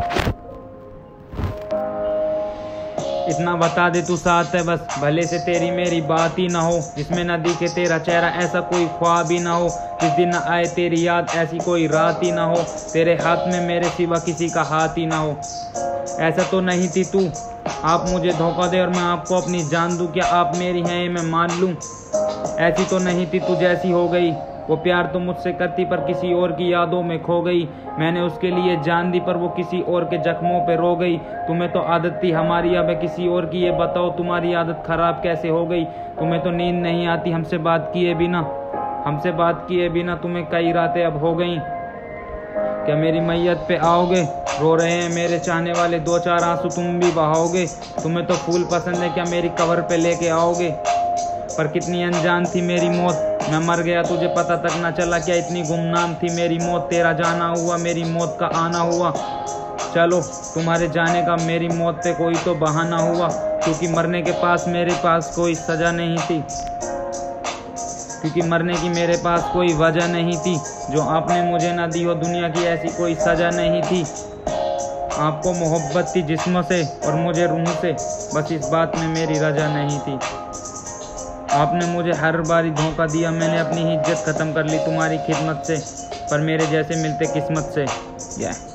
इतना बता दे तू साथ है बस, भले से तेरी मेरी बात ही ना हो, जिसमें न दिखे तेरा चेहरा ऐसा कोई ख्वाब ही ना हो, जिस दिन न आए तेरी याद ऐसी कोई रात ही ना हो, तेरे हाथ में मेरे सिवा किसी का हाथ ही ना हो। ऐसा तो नहीं थी तू, आप मुझे धोखा दे और मैं आपको अपनी जान दूं, क्या आप मेरी हैं ये मैं मान लूं। ऐसी तो नहीं थी तू जैसी हो गई, वो प्यार तो मुझसे करती पर किसी और की यादों में खो गई, मैंने उसके लिए जान दी पर वो किसी और के जख्मों पे रो गई। तुम्हें तो आदत थी हमारी अब किसी और की, ये बताओ तुम्हारी आदत खराब कैसे हो गई। तुम्हें तो नींद नहीं आती हमसे बात किए बिना, तुम्हें कई रातें अब हो गई। क्या मेरी मैयत पे आओगे, रो रहे हैं मेरे चाहने वाले, 2-4 आंसू तुम भी बहाओगे। तुम्हें तो फूल पसंद है, क्या मेरी कब्र पे लेके आओगे। पर कितनी अनजान थी मेरी मौत, मैं मर गया तुझे पता तक ना चला, क्या इतनी गुमनाम थी मेरी मौत। तेरा जाना हुआ मेरी मौत का आना हुआ, चलो तुम्हारे जाने का मेरी मौत पे कोई तो बहाना हुआ, क्योंकि मरने के पास मेरे पास कोई सजा नहीं थी, क्योंकि मरने की मेरे पास कोई वजह नहीं थी, जो आपने मुझे ना दी हो दुनिया की ऐसी कोई सजा नहीं थी। आपको मोहब्बत थी जिस्म से और मुझे रूह से, बस इस बात में मेरी रजा नहीं थी। आपने मुझे हर बारी धोखा दिया, मैंने अपनी इज्जत ख़त्म कर ली तुम्हारी खिदमत से, पर मेरे जैसे मिलते किस्मत से।